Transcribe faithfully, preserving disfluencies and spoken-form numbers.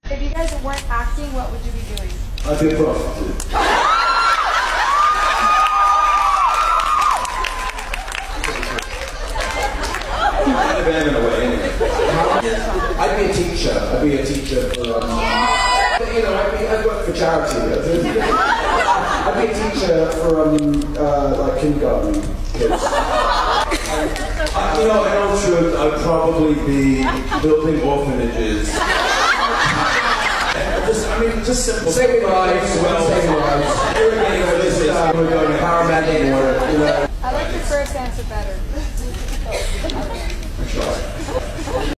If you guys weren't acting, what would you be doing? I'd be a prostitute. Kind of am in a way, anyway. I'd be a teacher. I'd be a teacher for, um, you know, I'd, be, I'd work for charity. I'd be a teacher for, um, uh, like kindergarten kids. I, you know, in all truth, I'd probably be building orphanages. Just, I mean, just simple. Saving lives, well, saving lives. Irrigating for this is, uh, we're going to paramedic water, you know. I like your first answer better. Try.